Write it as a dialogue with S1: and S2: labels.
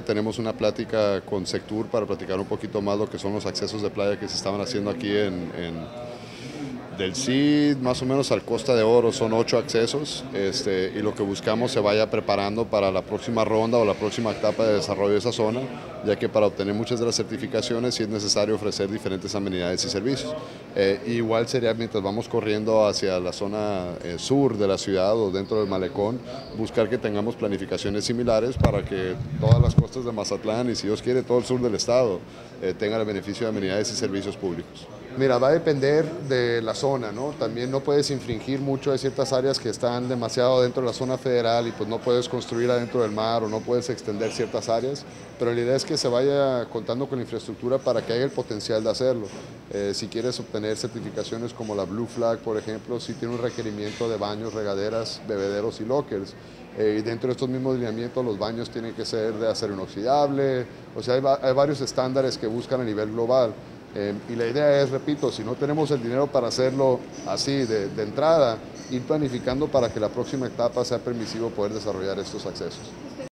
S1: Tenemos una plática con Sectur para platicar un poquito más lo que son los accesos de playa que se estaban haciendo aquí del CID, más o menos al Costa de Oro, son 8 accesos, y lo que buscamos se vaya preparando para la próxima ronda o la próxima etapa de desarrollo de esa zona, ya que para obtener muchas de las certificaciones sí es necesario ofrecer diferentes amenidades y servicios. Igual sería mientras vamos corriendo hacia la zona sur de la ciudad o dentro del malecón, buscar que tengamos planificaciones similares para que todas las costas de Mazatlán y si Dios quiere todo el sur del estado tengan el beneficio de amenidades y servicios públicos. Mira, va a depender de la zona, ¿no? También no puedes infringir mucho de ciertas áreas que están demasiado dentro de la zona federal y pues no puedes construir adentro del mar o no puedes extender ciertas áreas, pero la idea es que se vaya contando con la infraestructura para que haya el potencial de hacerlo. Si quieres obtener certificaciones como la Blue Flag, por ejemplo, sí tiene un requerimiento de baños, regaderas, bebederos y lockers. Y dentro de estos mismos lineamientos los baños tienen que ser de acero inoxidable, o sea, hay varios estándares que buscan a nivel global. Y la idea es, repito, si no tenemos el dinero para hacerlo así de entrada, ir planificando para que la próxima etapa sea permisivo poder desarrollar estos accesos.